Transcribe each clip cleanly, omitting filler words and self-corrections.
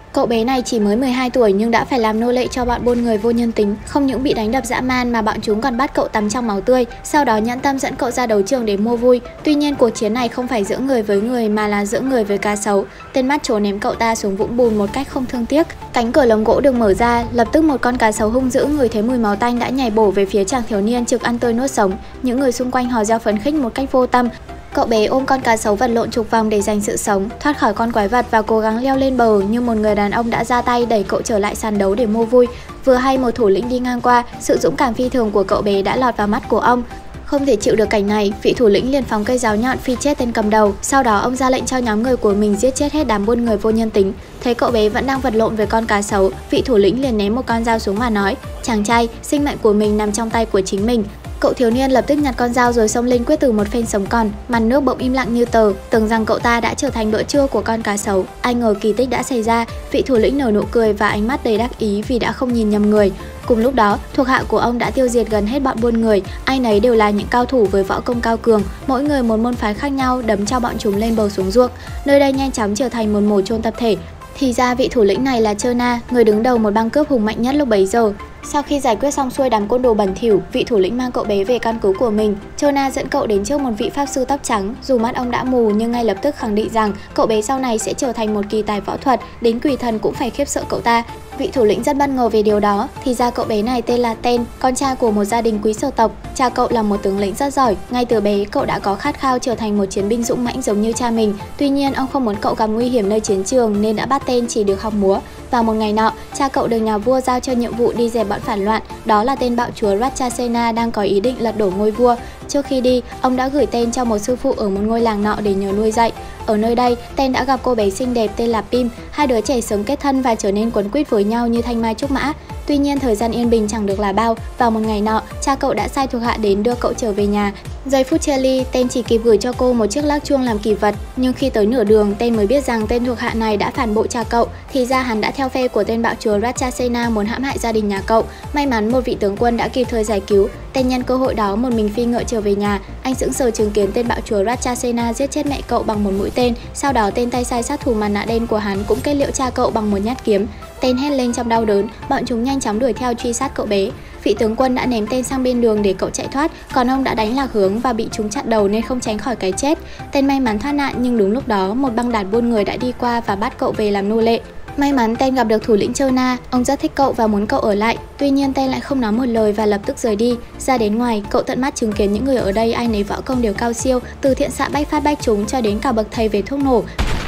Cậu bé này chỉ mới 12 tuổi nhưng đã phải làm nô lệ cho bọn buôn người vô nhân tính. Không những bị đánh đập dã man mà bọn chúng còn bắt cậu tắm trong máu tươi, sau đó nhẫn tâm dẫn cậu ra đấu trường để mua vui. Tuy nhiên cuộc chiến này không phải giữa người với người mà là giữa người với cá sấu. Tên mắt trố ném cậu ta xuống vũng bùn một cách không thương tiếc. Cánh cửa lồng gỗ được mở ra, lập tức một con cá sấu hung dữ ngửi thấy mùi máu tanh đã nhảy bổ về phía chàng thiếu niên trực ăn tươi nuốt sống. Những người xung quanh hò reo phấn khích một cách vô tâm. Cậu bé ôm con cá sấu vật lộn chục vòng để giành sự sống, thoát khỏi con quái vật và cố gắng leo lên bờ, nhưng một người đàn ông đã ra tay đẩy cậu trở lại sàn đấu để mua vui. Vừa hay một thủ lĩnh đi ngang qua, sự dũng cảm phi thường của cậu bé đã lọt vào mắt của ông. Không thể chịu được cảnh này, vị thủ lĩnh liền phóng cây giáo nhọn phi chết tên cầm đầu. Sau đó ông ra lệnh cho nhóm người của mình giết chết hết đám buôn người vô nhân tính. Thấy cậu bé vẫn đang vật lộn với con cá sấu, vị thủ lĩnh liền ném một con dao xuống mà nói: "Chàng trai, sinh mệnh của mình nằm trong tay của chính mình." Cậu thiếu niên lập tức nhặt con dao rồi xông lên quyết tử một phen sống còn. Mặt nước bỗng im lặng như tờ, tưởng rằng cậu ta đã trở thành bữa trưa của con cá sấu. Ai ngờ kỳ tích đã xảy ra, vị thủ lĩnh nở nụ cười và ánh mắt đầy đắc ý vì đã không nhìn nhầm người. Cùng lúc đó, thuộc hạ của ông đã tiêu diệt gần hết bọn buôn người, ai nấy đều là những cao thủ với võ công cao cường, mỗi người một môn phái khác nhau đấm cho bọn chúng lên bờ xuống ruộng. Nơi đây nhanh chóng trở thành một mồ chôn tập thể. Thì ra vị thủ lĩnh này là Chona, người đứng đầu một băng cướp hùng mạnh nhất lúc bấy giờ. Sau khi giải quyết xong xuôi đám côn đồ bẩn thỉu, vị thủ lĩnh mang cậu bé về căn cứ của mình. Chona dẫn cậu đến trước một vị pháp sư tóc trắng, dù mắt ông đã mù nhưng ngay lập tức khẳng định rằng cậu bé sau này sẽ trở thành một kỳ tài võ thuật, đến quỷ thần cũng phải khiếp sợ cậu ta. Vị thủ lĩnh rất bất ngờ về điều đó, thì ra cậu bé này tên là Ten, con trai của một gia đình quý sở tộc. Cha cậu là một tướng lĩnh rất giỏi, ngay từ bé cậu đã có khát khao trở thành một chiến binh dũng mãnh giống như cha mình. Tuy nhiên ông không muốn cậu gặp nguy hiểm nơi chiến trường nên đã bắt Ten chỉ được học múa. Vào một ngày nọ, cha cậu được nhà vua giao cho nhiệm vụ đi dẹp bọn phản loạn, đó là tên bạo chúa Ratchasena đang có ý định lật đổ ngôi vua. Trước khi đi, ông đã gửi Ten cho một sư phụ ở một ngôi làng nọ để nhờ nuôi dạy. Ở nơi đây, Ten đã gặp cô bé xinh đẹp tên là Pim, hai đứa trẻ sớm kết thân và trở nên quấn quýt với nhau như thanh mai trúc mã. Tuy nhiên thời gian yên bình chẳng được là bao, vào một ngày nọ, cha cậu đã sai thuộc hạ đến đưa cậu trở về nhà. Giây phút chia ly, Ten chỉ kịp gửi cho cô một chiếc lắc chuông làm kỷ vật, nhưng khi tới nửa đường, Ten mới biết rằng tên thuộc hạ này đã phản bội cha cậu, thì ra hắn đã theo phe của tên bạo chúa Ratchasena muốn hãm hại gia đình nhà cậu. May mắn một vị tướng quân đã kịp thời giải cứu. Ten nhân cơ hội đó một mình phi ngựa trở về nhà. Anh sững sờ chứng kiến tên bạo chúa Ratchasena giết chết mẹ cậu bằng một mũi tên. Sau đó tên tay sai sát thủ mặt nạ đen của hắn cũng kết liễu cha cậu bằng một nhát kiếm. Ten hét lên trong đau đớn, bọn chúng nhanh chóng đuổi theo truy sát cậu bé. Vị tướng quân đã ném Ten sang bên đường để cậu chạy thoát, còn ông đã đánh lạc hướng và bị chúng chặn đầu nên không tránh khỏi cái chết. Ten may mắn thoát nạn, nhưng đúng lúc đó một băng đàn buôn người đã đi qua và bắt cậu về làm nô lệ. May mắn Ten gặp được thủ lĩnh Chona, ông rất thích cậu và muốn cậu ở lại. Tuy nhiên Ten lại không nói một lời và lập tức rời đi. Ra đến ngoài, cậu tận mắt chứng kiến những người ở đây ai nấy võ công đều cao siêu, từ thiện xạ bách phát bách trúng cho đến cả bậc thầy về thuốc nổ.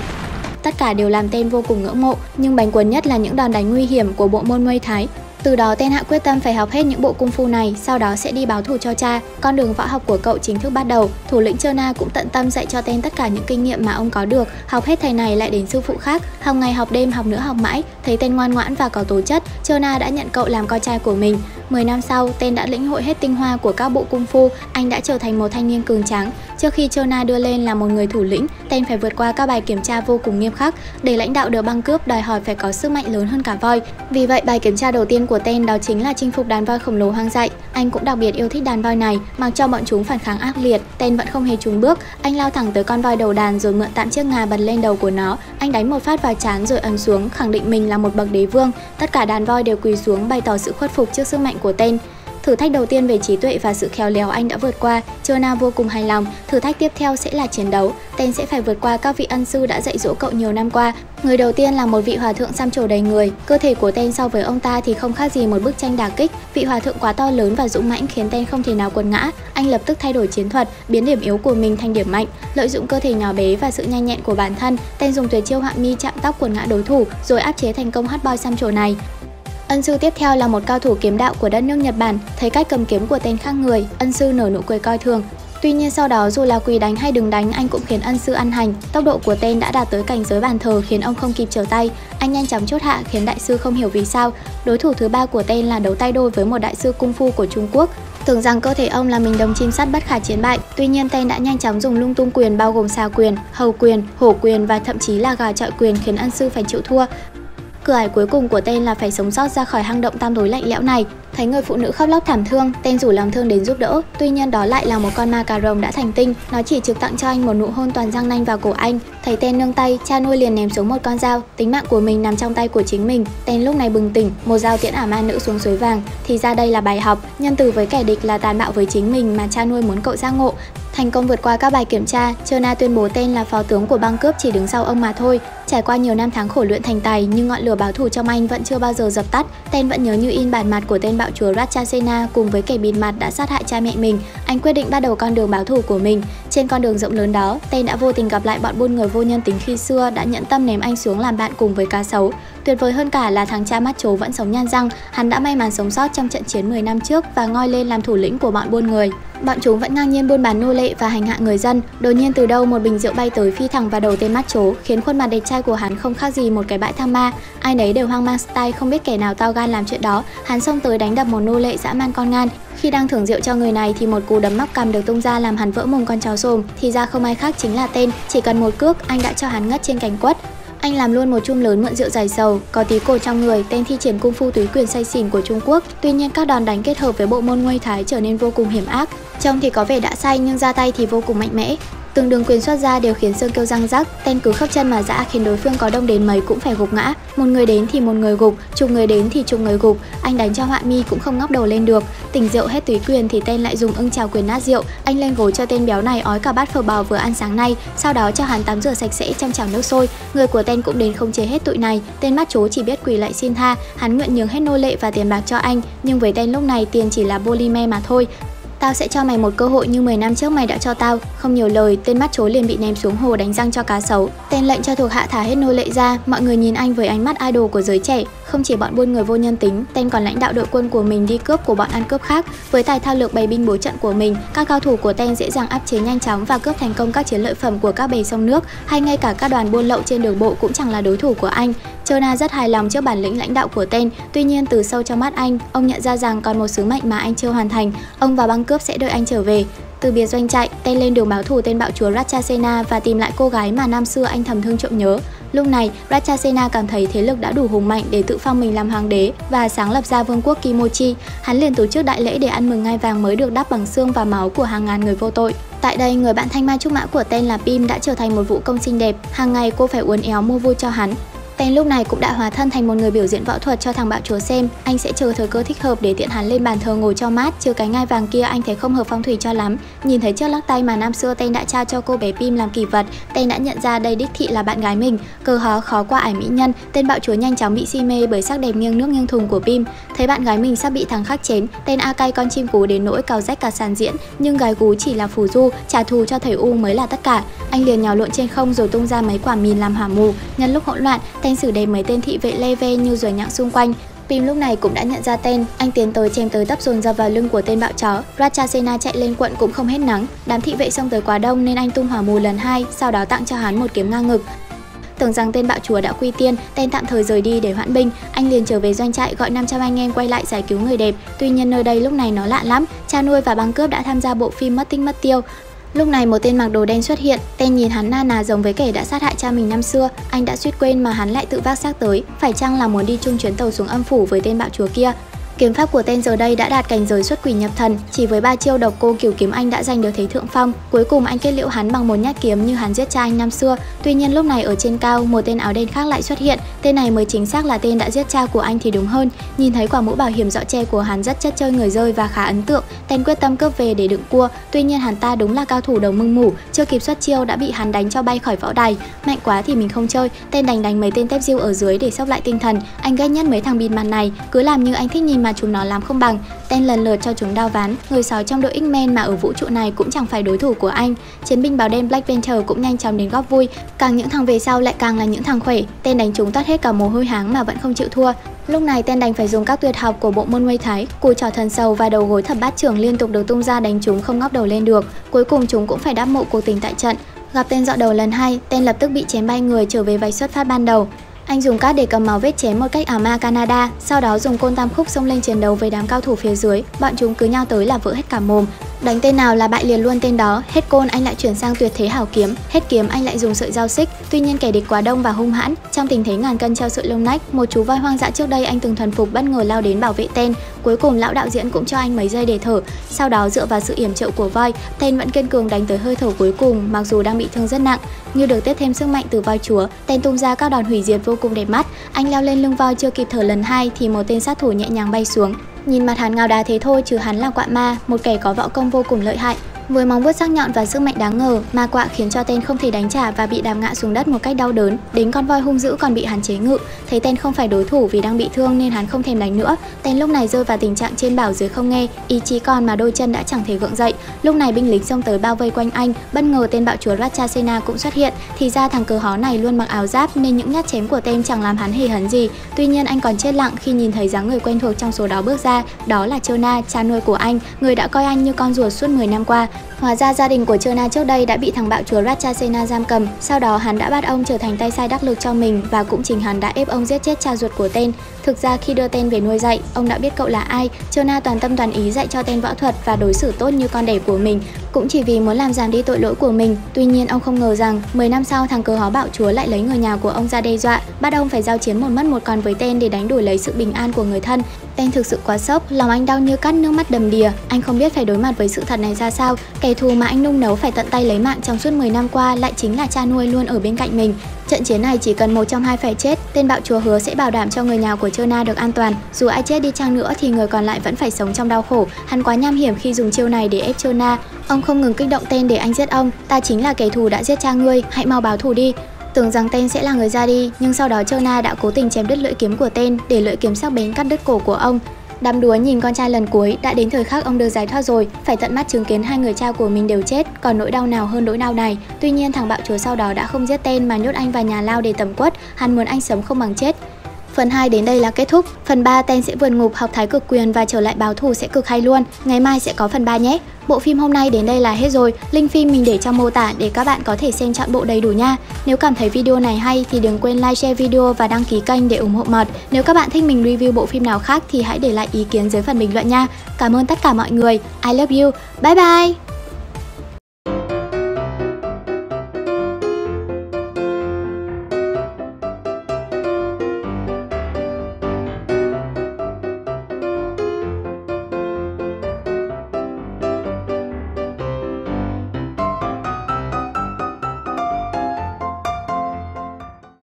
Tất cả đều làm Ten vô cùng ngưỡng mộ, nhưng bánh cuốn nhất là những đòn đánh nguy hiểm của bộ môn Muay Thái. Từ đó Ten hạ quyết tâm phải học hết những bộ cung phu này, sau đó sẽ đi báo thù cho cha. Con đường võ học của cậu chính thức bắt đầu. Thủ lĩnh Chona cũng tận tâm dạy cho Ten tất cả những kinh nghiệm mà ông có được. Học hết thầy này lại đến sư phụ khác, học ngày học đêm, học nữa học mãi. Thấy Ten ngoan ngoãn và có tố chất, Chona đã nhận cậu làm con trai của mình. 10 năm sau, Ten đã lĩnh hội hết tinh hoa của các bộ cung phu, anh đã trở thành một thanh niên cường tráng. Trước khi Chona đưa lên là một người thủ lĩnh, Ten phải vượt qua các bài kiểm tra vô cùng nghiêm khắc. Để lãnh đạo được băng cướp đòi hỏi phải có sức mạnh lớn hơn cả voi. Vì vậy, bài kiểm tra đầu tiên của Ten đó chính là chinh phục đàn voi khổng lồ hoang dại. Anh cũng đặc biệt yêu thích đàn voi này, mặc cho bọn chúng phản kháng ác liệt, Ten vẫn không hề chùn bước. Anh lao thẳng tới con voi đầu đàn rồi mượn tạm chiếc ngà bật lên đầu của nó. Anh đánh một phát vào trán rồi ấn xuống, khẳng định mình là một bậc đế vương. Tất cả đàn voi đều quỳ xuống bày tỏ sự khuất phục trước sức mạnh của Ten. Thử thách đầu tiên về trí tuệ và sự khéo léo anh đã vượt qua, Chona vô cùng hài lòng. Thử thách tiếp theo sẽ là chiến đấu. Ten sẽ phải vượt qua các vị ân sư đã dạy dỗ cậu nhiều năm qua. Người đầu tiên là một vị hòa thượng xăm trổ đầy người. Cơ thể của Ten so với ông ta thì không khác gì một bức tranh đả kích. Vị hòa thượng quá to lớn và dũng mãnh khiến Ten không thể nào quật ngã. Anh lập tức thay đổi chiến thuật, biến điểm yếu của mình thành điểm mạnh. Lợi dụng cơ thể nhỏ bé và sự nhanh nhẹn của bản thân, Ten dùng tuyệt chiêu họa mi chạm tóc quật ngã đối thủ, rồi áp chế thành công hot boy xăm trổ này. Ân sư tiếp theo là một cao thủ kiếm đạo của đất nước Nhật Bản. Thấy cách cầm kiếm của Ten khác người, ân sư nở nụ cười coi thường. Tuy nhiên sau đó dù là quỳ đánh hay đừng đánh, anh cũng khiến ân sư ăn hành. Tốc độ của Ten đã đạt tới cảnh giới bàn thờ khiến ông không kịp trở tay. Anh nhanh chóng chốt hạ khiến đại sư không hiểu vì sao. Đối thủ thứ ba của Ten là đấu tay đôi với một đại sư cung phu của Trung Quốc. Tưởng rằng cơ thể ông là mình đồng chim sắt bất khả chiến bại. Tuy nhiên Ten đã nhanh chóng dùng lung tung quyền bao gồm xà quyền, hầu quyền, hổ quyền và thậm chí là gà chọi quyền khiến ân sư phải chịu thua. Cửa ải cuối cùng của tên là phải sống sót ra khỏi hang động tăm tối lạnh lẽo này. Thấy người phụ nữ khóc lóc thảm thương, tên rủ lòng thương đến giúp đỡ. Tuy nhiên đó lại là một con ma cà rồng đã thành tinh. Nó chỉ trực tặng cho anh một nụ hôn toàn răng nanh vào cổ anh. Thấy tên nương tay, cha nuôi liền ném xuống một con dao. Tính mạng của mình nằm trong tay của chính mình. Tên lúc này bừng tỉnh, một dao tiễn ả ma nữ xuống suối vàng. Thì ra đây là bài học, nhân từ với kẻ địch là tàn bạo với chính mình mà cha nuôi muốn cậu giác ngộ. Thành công vượt qua các bài kiểm tra, Chona tuyên bố tên là phó tướng của băng cướp chỉ đứng sau ông mà thôi. Trải qua nhiều năm tháng khổ luyện thành tài nhưng ngọn lửa báo thù trong anh vẫn chưa bao giờ dập tắt. Tên vẫn nhớ như in bản mặt của tên bạo chúa Ratchasena cùng với kẻ bịt mặt đã sát hại cha mẹ mình. Anh quyết định bắt đầu con đường báo thù của mình. Trên con đường rộng lớn đó, tên đã vô tình gặp lại bọn buôn người vô nhân tính khi xưa đã nhẫn tâm ném anh xuống làm bạn cùng với cá sấu. Tuyệt vời hơn cả là thằng cha mắt trố vẫn sống nhăn răng, hắn đã may mắn sống sót trong trận chiến 10 năm trước và ngoi lên làm thủ lĩnh của bọn buôn người. Bọn chúng vẫn ngang nhiên buôn bán nô lệ và hành hạ người dân. Đột nhiên từ đâu một bình rượu bay tới phi thẳng vào đầu tên mắt trố, khiến khuôn mặt đẹp trai của hắn không khác gì một cái bãi tha ma. Ai nấy đều hoang mang style, không biết kẻ nào to gan làm chuyện đó. Hắn xông tới đánh đập một nô lệ dã man con ngan. Khi đang thưởng rượu cho người này thì một cú đấm móc cằm được tung ra làm hắn vỡ mồm con chó sồm. Thì ra không ai khác chính là tên, chỉ cần một cước anh đã cho hắn ngất trên cành quất. Anh làm luôn một chum lớn mượn rượu giải sầu, có tí cồn trong người. Tên thi triển cung phu túy quyền say xỉn của Trung Quốc. Tuy nhiên các đòn đánh kết hợp với bộ môn Muay Thái trở nên vô cùng hiểm ác. Trông thì có vẻ đã say nhưng ra tay thì vô cùng mạnh mẽ. Từng đường quyền xuất ra đều khiến xương kêu răng rắc. Tên cứ khớp chân mà dã khiến đối phương có đông đến mấy cũng phải gục ngã. Một người đến thì một người gục, chục người đến thì chục người gục. Anh đánh cho họa mi cũng không ngóc đầu lên được. Tỉnh rượu hết túy quyền thì tên lại dùng ưng chào quyền nát rượu. Anh lên gối cho tên béo này ói cả bát phở bò vừa ăn sáng nay. Sau đó cho hắn tắm rửa sạch sẽ trong chảo nước sôi. Người của tên cũng đến khống chế hết tụi này. Tên mắt trố chỉ biết quỳ lại xin tha. Hắn nguyện nhường hết nô lệ và tiền bạc cho anh. Nhưng với tên lúc này tiền chỉ là polymer mà thôi. Tao sẽ cho mày một cơ hội như 10 năm trước mày đã cho tao. Không nhiều lời, tên mắt trố liền bị ném xuống hồ đánh răng cho cá sấu. Tên lệnh cho thuộc hạ thả hết nô lệ ra. Mọi người nhìn anh với ánh mắt idol của giới trẻ. Không chỉ bọn buôn người vô nhân tính, tên còn lãnh đạo đội quân của mình đi cướp của bọn ăn cướp khác. Với tài thao lược bày binh bố trận của mình, các cao thủ của tên dễ dàng áp chế nhanh chóng và cướp thành công các chiến lợi phẩm của các bè sông nước, hay ngay cả các đoàn buôn lậu trên đường bộ cũng chẳng là đối thủ của anh. Chona rất hài lòng trước bản lĩnh lãnh đạo của tên. Tuy nhiên từ sâu trong mắt anh, ông nhận ra rằng còn một sứ mệnh mà anh chưa hoàn thành. Ông và băng cướp sẽ đợi anh trở về. Từ biệt doanh trại, tên lên đường báo thù tên bạo chúa Ratchasena và tìm lại cô gái mà năm xưa anh thầm thương trộm nhớ. Lúc này, Ratchasena cảm thấy thế lực đã đủ hùng mạnh để tự phong mình làm hoàng đế và sáng lập ra vương quốc Kimochi. Hắn liền tổ chức đại lễ để ăn mừng ngai vàng mới được đắp bằng xương và máu của hàng ngàn người vô tội. Tại đây, người bạn thanh mai trúc mã của tên là Pim đã trở thành một vũ công xinh đẹp. Hàng ngày cô phải uốn éo mua vui cho hắn. Tên lúc này cũng đã hóa thân thành một người biểu diễn võ thuật cho thằng bạo chúa xem. Anh sẽ chờ thời cơ thích hợp để tiện hắn lên bàn thờ ngồi cho mát, chứ cái ngai vàng kia anh thấy không hợp phong thủy cho lắm. Nhìn thấy chiếc lắc tay mà năm xưa tên đã trao cho cô bé Pim làm kỷ vật, tên đã nhận ra đây đích thị là bạn gái mình. Cờ hó khó qua ải mỹ nhân, tên bạo chúa nhanh chóng bị si mê bởi sắc đẹp nghiêng nước nghiêng thùng của Pim. Thấy bạn gái mình sắp bị thằng khác chén, tên a cay con chim cú đến nỗi cào rách cả sàn diễn, nhưng gái cú chỉ là phù du, trả thù cho thầy U mới là tất cả. Anh liền nhào lộn trên không rồi tung ra mấy quả mìn làm hỏa mù. Nhân lúc hỗn loạn, tên xử đẹp mấy tên thị vệ lê ve như ruồi nhặng xung quanh. Pim lúc này cũng đã nhận ra tên, anh tiến tới chém tới tấp dồn dập vào lưng của tên bạo chó. Ratchasena chạy lên quận cũng không hết nắng. Đám thị vệ xông tới quá đông nên anh tung hỏa mù lần hai, sau đó tặng cho hắn một kiếm ngang ngực. Tưởng rằng tên bạo chúa đã quy tiên, tên tạm thời rời đi để hoãn binh. Anh liền trở về doanh trại gọi 500 anh em quay lại giải cứu người đẹp. Tuy nhiên nơi đây lúc này nó lạ lắm, cha nuôi và băng cướp đã tham gia bộ phim mất tích mất tiêu. Lúc này một tên mặc đồ đen xuất hiện, tên nhìn hắn na ná giống với kẻ đã sát hại cha mình năm xưa. Anh đã suýt quên mà hắn lại tự vác xác tới, phải chăng là muốn đi chung chuyến tàu xuống âm phủ với tên bạo chúa kia. Kiếm pháp của tên giờ đây đã đạt cảnh giới xuất quỷ nhập thần, chỉ với 3 chiêu độc cô kiểu kiếm anh đã giành được thế thượng phong. Cuối cùng anh kết liễu hắn bằng một nhát kiếm như hắn giết cha anh năm xưa. Tuy nhiên lúc này ở trên cao, một tên áo đen khác lại xuất hiện. Tên này mới chính xác là tên đã giết cha của anh thì đúng hơn. Nhìn thấy quả mũ bảo hiểm dọ che của hắn rất chất chơi người rơi và khá ấn tượng, tên quyết tâm cướp về để đựng cua. Tuy nhiên hắn ta đúng là cao thủ đầu mưng mủ, chưa kịp xuất chiêu đã bị hắn đánh cho bay khỏi võ đài. Mạnh quá thì mình không chơi, tên đánh mấy tên tép diêu ở dưới để sốc lại tinh thần. Anh ghét nhất mấy thằng bịt mặt này, cứ làm như anh thích nhìn mà chúng nó làm không bằng. Tên lần lượt cho chúng đao ván. Người sói trong đội X-Men mà ở vũ trụ này cũng chẳng phải đối thủ của anh. Chiến binh báo đen Black Panther cũng nhanh chóng đến góp vui. Càng những thằng về sau lại càng là những thằng khỏe. Tên đánh chúng toát hết cả mồ hôi háng mà vẫn không chịu thua. Lúc này tên đành phải dùng các tuyệt học của bộ môn Muay Thái, cùi trỏ thần sầu và đầu gối thập bát trưởng liên tục được tung ra đánh chúng không ngóc đầu lên được. Cuối cùng chúng cũng phải đáp mộ cuộc tình tại trận. Gặp tên dọ đầu lần hai, tên lập tức bị chém bay người trở về vạch xuất phát ban đầu. Anh dùng cát để cầm máu vết chém một cách ảo ma Canada, sau đó dùng côn tam khúc xông lên chiến đấu với đám cao thủ phía dưới. Bọn chúng cứ nhao tới là vỡ hết cả mồm. Đánh tên nào là bại liền luôn tên đó, hết côn anh lại chuyển sang tuyệt thế hảo kiếm, hết kiếm anh lại dùng sợi dao xích. Tuy nhiên kẻ địch quá đông và hung hãn, trong tình thế ngàn cân treo sợi lông nách, một chú voi hoang dã trước đây anh từng thuần phục bất ngờ lao đến bảo vệ tên. Cuối cùng lão đạo diễn cũng cho anh mấy giây để thở. Sau đó dựa vào sự yểm trợ của voi, tên vẫn kiên cường đánh tới hơi thở cuối cùng, mặc dù đang bị thương rất nặng. Như được tiếp thêm sức mạnh từ voi chúa, tên tung ra các đòn hủy diệt vô cùng đẹp mắt. Anh leo lên lưng voi chưa kịp thở lần hai thì một tên sát thủ nhẹ nhàng bay xuống. Nhìn mặt hắn ngao đá thế thôi chứ hắn là quạ ma, một kẻ có võ công vô cùng lợi hại. Với móng vuốt sắc nhọn và sức mạnh đáng ngờ, ma quạ khiến cho tên không thể đánh trả và bị đạp ngã xuống đất một cách đau đớn. Đến con voi hung dữ còn bị hắn chế ngự. Thấy tên không phải đối thủ vì đang bị thương nên hắn không thèm đánh nữa. Tên lúc này rơi vào tình trạng trên bảo dưới không nghe, ý chí còn mà đôi chân đã chẳng thể gượng dậy. Lúc này binh lính xông tới bao vây quanh anh, bất ngờ tên bạo chúa Ratchasena cũng xuất hiện. Thì ra thằng cờ hó này luôn mặc áo giáp nên những nhát chém của tên chẳng làm hắn hề hấn gì. Tuy nhiên anh còn chết lặng khi nhìn thấy dáng người quen thuộc trong số đó bước ra, đó là Chona, cha nuôi của anh, người đã coi anh như con ruột suốt 10 năm qua. Hóa ra gia đình của Chona trước đây đã bị thằng bạo chúa Ratchasena giam cầm, sau đó hắn đã bắt ông trở thành tay sai đắc lực cho mình và cũng chính hắn đã ép ông giết chết cha ruột của tên. Thực ra khi đưa tên về nuôi dạy, ông đã biết cậu là ai. Chona toàn tâm toàn ý dạy cho tên võ thuật và đối xử tốt như con đẻ của mình, cũng chỉ vì muốn làm giảm đi tội lỗi của mình. Tuy nhiên ông không ngờ rằng 10 năm sau thằng cờ hó bạo chúa lại lấy người nhà của ông ra đe dọa, bắt ông phải giao chiến một mất một còn với tên để đánh đuổi lấy sự bình an của người thân. Tên thực sự quá sốc, lòng anh đau như cắt, nước mắt đầm đìa. Anh không biết phải đối mặt với sự thật này ra sao. Kẻ thù mà anh nung nấu phải tận tay lấy mạng trong suốt 10 năm qua lại chính là cha nuôi luôn ở bên cạnh mình. Trận chiến này chỉ cần một trong hai phải chết, tên bạo chúa hứa sẽ bảo đảm cho người nhà của Chona được an toàn. Dù ai chết đi chăng nữa thì người còn lại vẫn phải sống trong đau khổ. Hắn quá nham hiểm khi dùng chiêu này để ép Chona. Ông không ngừng kích động tên để anh giết ông. Ta chính là kẻ thù đã giết cha ngươi, hãy mau báo thù đi. Tưởng rằng tên sẽ là người ra đi, nhưng sau đó Chona đã cố tình chém đứt lưỡi kiếm của tên để lưỡi kiếm sắc bén cắt đứt cổ của ông. Đám đúa nhìn con trai lần cuối, đã đến thời khắc ông được giải thoát rồi, phải tận mắt chứng kiến hai người cha của mình đều chết, còn nỗi đau nào hơn nỗi đau này. Tuy nhiên thằng bạo chúa sau đó đã không giết tên mà nhốt anh vào nhà lao để tẩm quất, hắn muốn anh sống không bằng chết. Phần 2 đến đây là kết thúc. Phần 3 tên sẽ vượt ngục học thái cực quyền và trở lại báo thù sẽ cực hay luôn. Ngày mai sẽ có phần 3 nhé. Bộ phim hôm nay đến đây là hết rồi. Link phim mình để trong mô tả để các bạn có thể xem trọn bộ đầy đủ nha. Nếu cảm thấy video này hay thì đừng quên like, share video và đăng ký kênh để ủng hộ Mọt. Nếu các bạn thích mình review bộ phim nào khác thì hãy để lại ý kiến dưới phần bình luận nha. Cảm ơn tất cả mọi người. I love you. Bye bye.